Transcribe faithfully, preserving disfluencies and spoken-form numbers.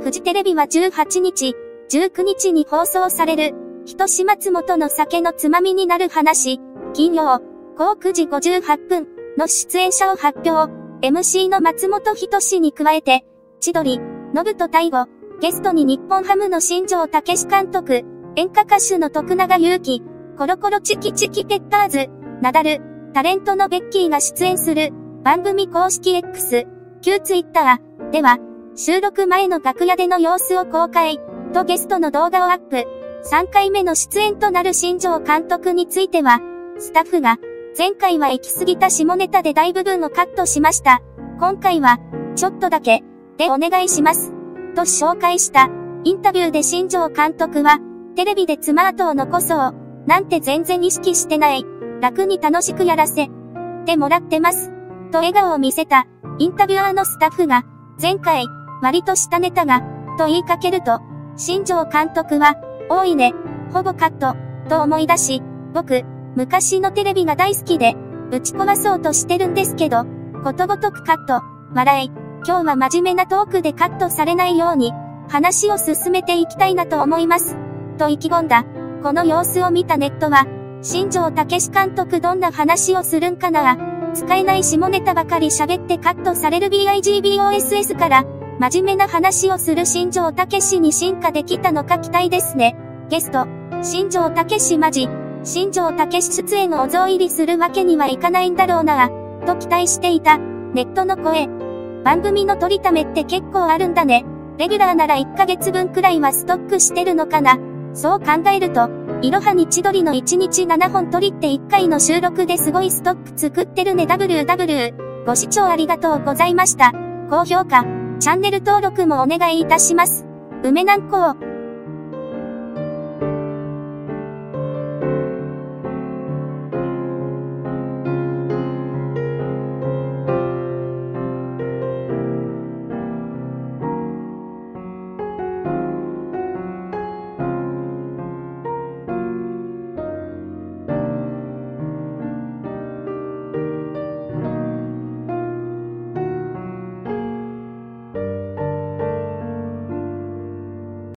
フジテレビはじゅうはちにち、じゅうくにちに放送される、ひとし松本の酒のつまみになる話、金曜、こうくじごじゅうはっぷんの出演者を発表。エムシー の松本人志に加えて、千鳥、ノブと大悟、ゲストに日本ハムの新庄武史監督、演歌歌手の徳永ゆうき、コロコロチキチキペッパーズ、ナダル、タレントのベッキーが出演する、番組公式 X、旧 Twitter では、収録前の楽屋での様子を公開、とゲストの動画をアップ。さんかいめの出演となる新庄監督については、スタッフが、前回は行き過ぎた下ネタで大部分をカットしました。今回は、ちょっとだけ、でお願いします。と紹介した。インタビューで新庄監督は、テレビで妻後を残そう、なんて全然意識してない。楽に楽しくやらせてもらってます。と笑顔を見せた。インタビュアーのスタッフが、前回、割としたネタが、と言いかけると、新庄監督は、多いね、ほぼカット、と思い出し、僕、昔のテレビが大好きで、ぶち壊そうとしてるんですけど、ことごとくカット、笑い、今日は真面目なトークでカットされないように、話を進めていきたいなと思います。と意気込んだ。この様子を見たネットは、新庄武史監督どんな話をするんかな、使えない下ネタばかり喋ってカットされる ビッグボス から、真面目な話をする新庄武史に進化できたのか期待ですね。ゲスト、新庄武史マジ、新庄武史出演をおぞ入りするわけにはいかないんだろうな、と期待していた。ネットの声。番組の撮りためって結構あるんだね。レギュラーならいっかげつぶんくらいはストックしてるのかな。そう考えると、いろはに千鳥のいちにちななほん撮りっていっかいの収録ですごいストック作ってるね ダブリューダブリュー。ご視聴ありがとうございました。高評価、チャンネル登録もお願いいたします。梅南高。